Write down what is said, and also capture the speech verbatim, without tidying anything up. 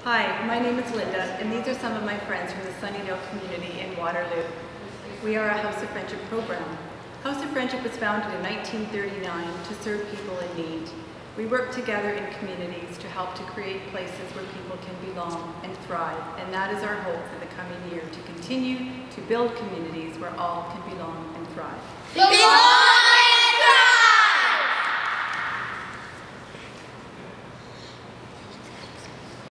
Hi, my name is Linda, and these are some of my friends from the Sunnydale community in Waterloo. We are a House of Friendship program. House of Friendship was founded in nineteen thirty-nine to serve people in need. We work together in communities to help to create places where people can belong and thrive, and that is our hope for the coming year, to continue to build communities where all can belong and thrive.